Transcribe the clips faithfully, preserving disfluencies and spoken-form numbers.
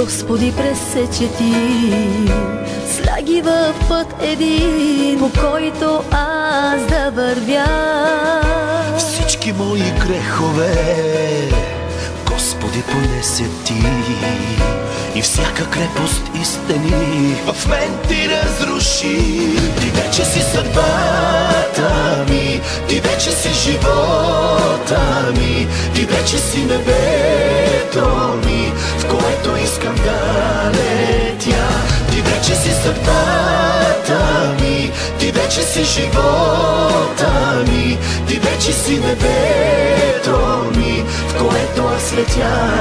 Господи, пресече ти сляги в път един, по който аз да вървя. Всички мои грехове, Господи, понесе ти, и всяка крепост и стени в мен ти разруши. Ти вече си съдбата ми, ти вече си живота ми, ти вече си небето ми, в което искам да летя. Ти вече си съдбата ми, ти вече си живота ми, ти вече си небето ми, в което аз летя.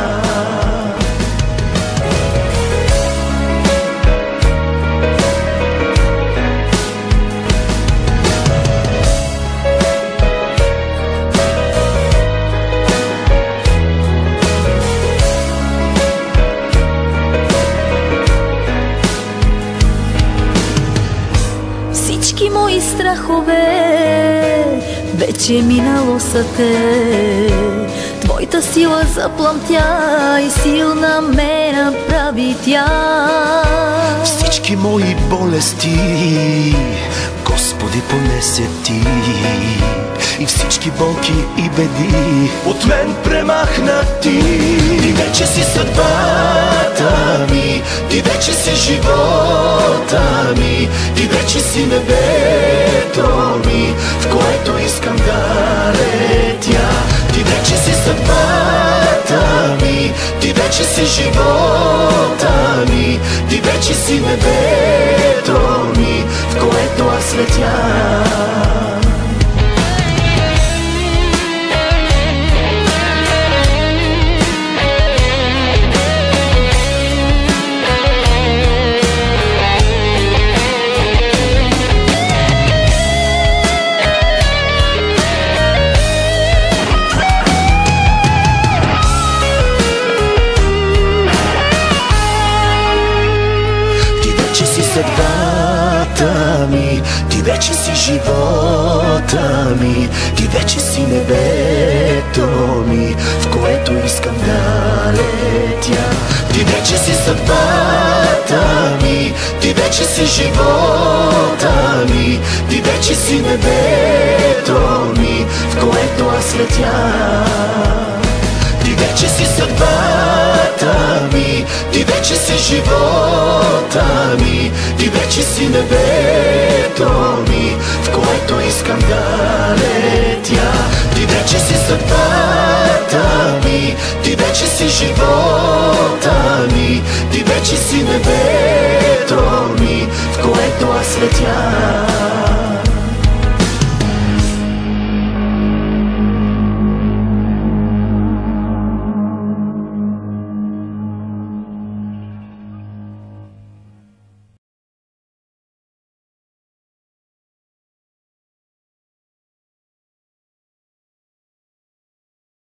Всички мои страхове вече минало са те. Твоята сила запламтя и силна ме направи тя. Всички мои болести, Господи, понесе ти, и всички болки и беди от мен премахна ти. Ти вече си съдбата ми, ти вече си живота ми, ти вече си небето ми, в което искам да летя. Ти вече си съдбата ми, ти вече си живота ми, ти вече си небето ми, в което аз летя. Съдбата ми, ти вече си живота ми, ти вече си небето ми, в което искам да летя. Ти вече си съдбата ми, ти вече си живота ми, ти вече си небето ми, в което аз летя. Ти вече си съдбата ми, ти вече си живота ми, ти вече си небето ми, в което искам да летя. Ти вече си съдбата ми, ти вече си живота ми, ти вече си небето ми, в което аз летя.